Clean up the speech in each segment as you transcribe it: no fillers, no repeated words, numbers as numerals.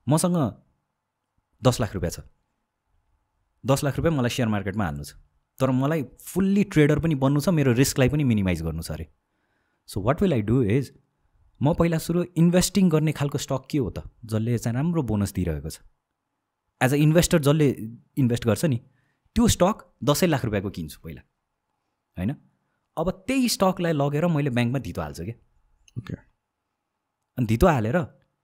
मसँग 10 लाख रुपियाँ छ, 10 लाख रुपियाँ मलाई सेयर मार्केटमा हाल्नु छ, तर मलाई फुल्ली ट्रेडर पनि बन्नु छ, मेरो रिस्कलाई पनि मिनिमाइज गर्नु छ अरे। So what will I do is म पहिला सुरु इन्भेस्टिङ गर्ने खालको स्टक के हो त जसले चाहिँ राम्रो बोनस दिइरहेको छ। एज अ इन्भेस्टर जसले इन्भेस्ट गर्छ नि त्यो स्टक 10 लाख रुपियाँको किन्छु पहिला हैन। अब त्यही स्टकलाई लगेर मैले ब्याङ्कमा धितो हाल्छु क्या। ओके। अनि धितो हालेर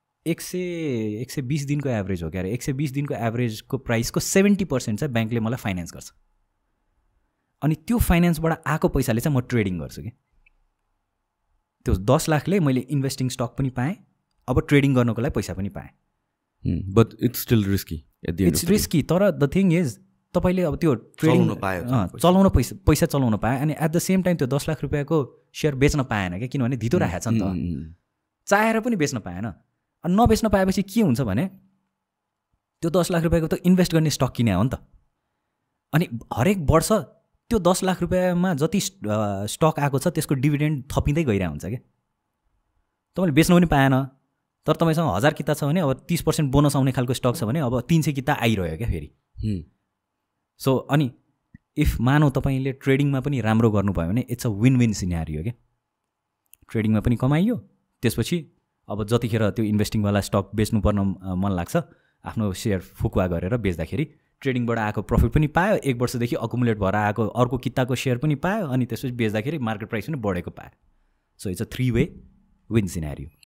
120 दिनको एभरेज हो क्या अरे, 120 दिनको एभरेजको प्राइसको 70% चाहिँ ब्याङ्कले मलाई फाइनेन्स गर्छ। अनि त्यो फाइनेन्सबाट आएको पैसाले चाहिँ म ट्रेडिङ गर्छु कि। त्यो 10 लाखले मैले इन्भेस्टिङ स्टक पनि पाएँ, अब ट्रेडिङ गर्नको लागि पैसा पनि पाएँ। But it's still risky. It's risky, तर द थिङ इज तपाईँले अब त्यो ट्रेडिङ चलाउन पैसा चलाउन पाएँ, अनि एट द सेम टाइम त्यो 10 लाख रुपियाँको सेयर बेच्न पाएन क्या, किनभने धितो राखेको छ नि त, चाहेर पनि बेच्न पाएन। अनि नबेच्न पाएपछि के हुन्छ भने त्यो 10 लाख रुपियाँको त इन्भेस्ट गर्ने स्टक किने हो नि त, अनि हरेक वर्ष त्यो 10 लाख रुपियाँमा जति स्टक आएको छ त्यसको डिभिडेन्ड थपिँदै गइरहेको हुन्छ क्या। तपाईँले बेच्नु पनि पाएन, तर तपाईँसँग 1000 किता छ भने अब 30% बोनस आउने खालको स्टक छ भने अब 300 किता आइरह्यो क्या फेरि। सो अनि इफ मानौ तपाईँले ट्रेडिङमा पनि राम्रो गर्नुभयो भने it's a win win scenario क्या। ट्रेडिङमा पनि कमाइयो, त्यसपछि अब जतिखेर त्यो इन्भेस्टिङवाला स्टक बेच्नुपर्न मन लाग्छ आफ्नो सेयर फुकुवा गरेर बेच्दाखेरि ट्रेडिङबाट आएको प्रफिट पनि पायो, 1 वर्षदेखि अकुमुलेट भएर आएको अर्को किताको सेयर पनि पायो, अनि त्यसपछि बेच्दाखेरि मार्केट प्राइस पनि बढेको पायो। So it's a 3 way win scenario.